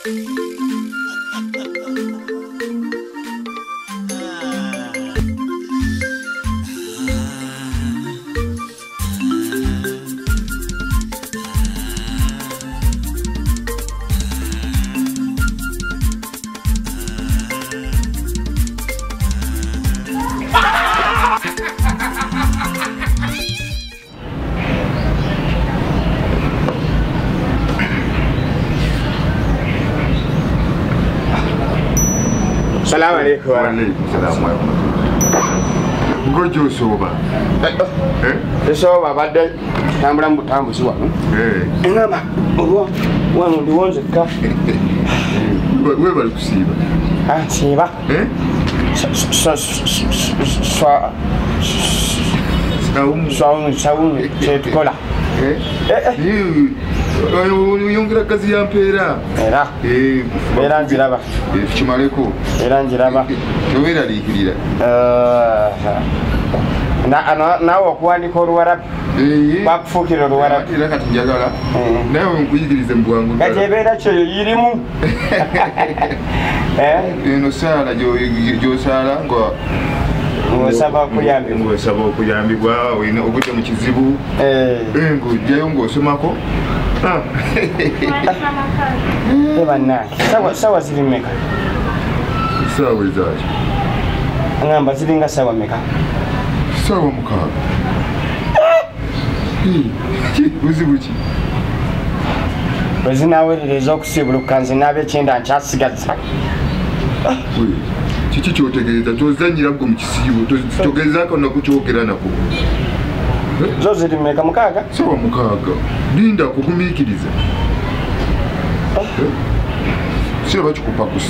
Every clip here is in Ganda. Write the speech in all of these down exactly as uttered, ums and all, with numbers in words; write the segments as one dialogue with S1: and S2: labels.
S1: Salamu alaikum.
S2: Wa alaikum salam wa rahmatullah. Ngojo soba. Eh?
S1: Soba badde tambula mbutambuzi wano.
S2: Eh.
S1: Ngamba obo wano ndiwonze ka.
S2: Wewe bali kusiba.
S1: Ah, siba.
S2: Eh?
S1: So so
S2: Saum
S1: saum saum chetukola.
S2: Eh? Eh. Uyongera kazi ya mpera.
S1: Era.
S2: Eh,
S1: era njiraba.
S2: Eh, chimaleko.
S1: Era njiraba.
S2: Nowera likirira.
S1: Eh. Na ana nawo kuandika oluwarabu.
S2: Eh.
S1: Bakufukira oluwarabu.
S2: Era kati njagala. Nawe nkuyigirize mbwangu.
S1: Gajebera kyo yirimu. Eh?
S2: Eno sala jo jo sala ngo
S1: ngosaba okuyambibwa
S2: ngosaba okuyambibwa oyina okujja mu kizibu
S1: eh
S2: ngo ojjayo ng'osomako
S1: ebanna sawa sawa ziri mmeka
S2: sawa ezaaki
S1: ngamba ziringa sawa mmeka
S2: sawa mukaaga buzibu ki
S1: bwezinawerereza okusibuluka nze n'abekyenda nkyasigaza
S2: kiki kyotegeeza tozanyira gwe mu kisiibo togezaako nakukyogera nako
S1: zo ziri mmeka mukaaga
S2: sawa mukaaga linda kugumiikiriza siraba kikupakusa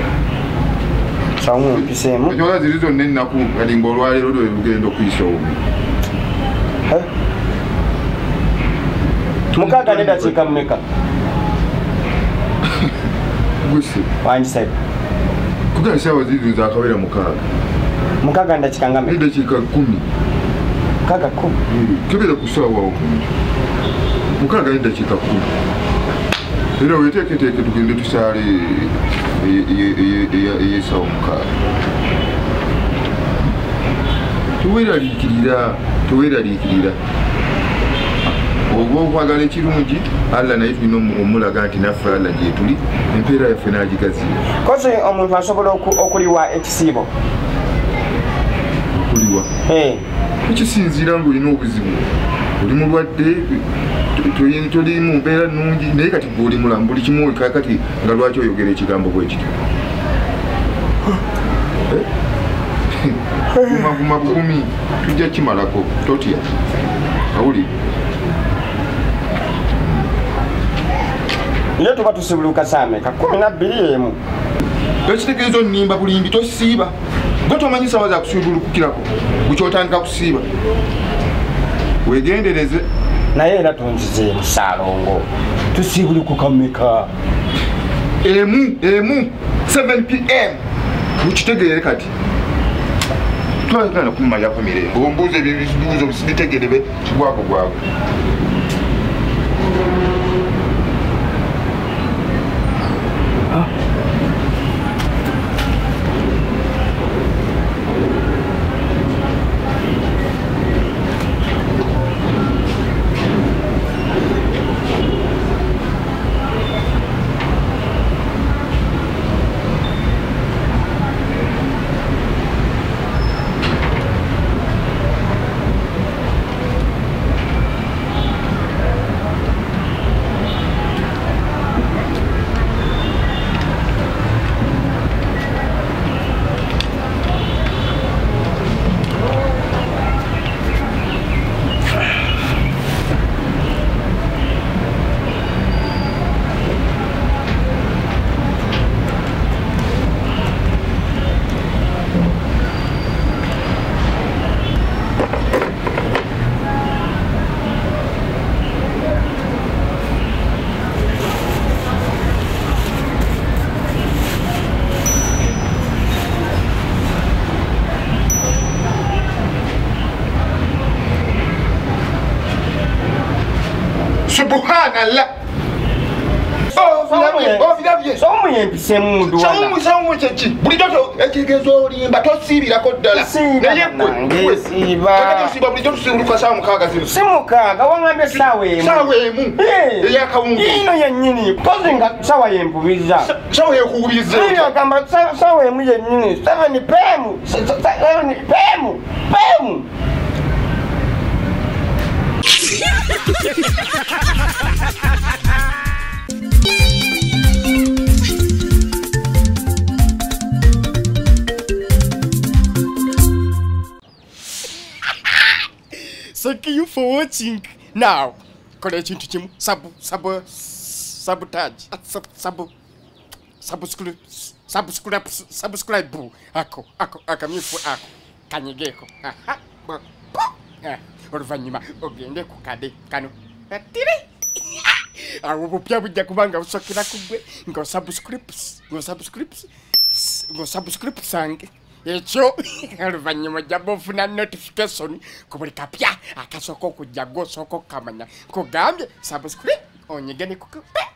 S1: sawa mpiseemu
S2: nyola ziri zonna ennaku galimba olwaleero lwe lugenda okuyisa omu
S1: mukaaga nedakiika mmeka
S2: gwese
S1: wangisebe
S2: kugaa saawa ziri zakabera mukaaga
S1: mukaaga ndakiika nga mmeka
S2: edakiika kumi
S1: mukaaga kumi
S2: kebera ku saawa kumi mukaaga nedakiika kumi era weteeketeeke tugende tusaale eyesaawa mukaaga teweraliikirira teweraliikirira oba okwagala ekirungi alla naye tulina omulaga nti naffe alla gyetuli empeera yaffe n'agigazira
S1: kozi omuntu asobola okuliwa ekisiibo
S2: okuliwa ekisinziira ngaolina obuzibu oli mulwadde toli mu mbeera nnungi naye kati gweoli mulamu buli kimu kakati nga lwaki oyogera ekigambo bwe kityo gumaguma bukumi tujja kimalako totya awulire
S1: ye tuba tusibuluka saameka kumi nabbiri emu
S2: ekitegeeza onnimba bulimbi tosiiba gwe tomanyi sawa za kusibulukukirako bukyotandika kusiiba wegendereze
S1: naye era tunzizeemu saalongo tusibulukuka mmeka
S2: emu emu seven p m mukitegeere kati twagana kumumanyako mirembe ombuuza ebibuuzo bitegerebe gwago gwago Subhanallah. Oh. ovirabye
S1: somu yempisemu muduwana
S2: somu somu chechi buli doto ekigezo olimba tosibirako ddala naye
S1: gwe siba
S2: siba buli doto siruka saa mukaaga zino
S1: simukaaga wangambye sawa emu
S2: sawa emu eyakawungu
S1: ino yennyini kozi nga sawa yempubiza
S2: sawa yekuwubiza
S1: agamba sawa emu yennyini seven pemu seven pemu pemu
S3: Thank you for watching. Now, kole chintu chimu sabu sabu sabotage sabu sabu subscribe subscribe subscribe ako ako akamifu ako kanyegeko aha ah oluvanyuma ogende ku kade kano atire awo bupya bujja kubanga usokera kugwe ngo subscribe ngo subscribe ngo subscribe sange ekyo oluvanyuma jabo funa notification ku buli kapya akasoko kujja go soko kamanya ko gambye subscribe onyegene ku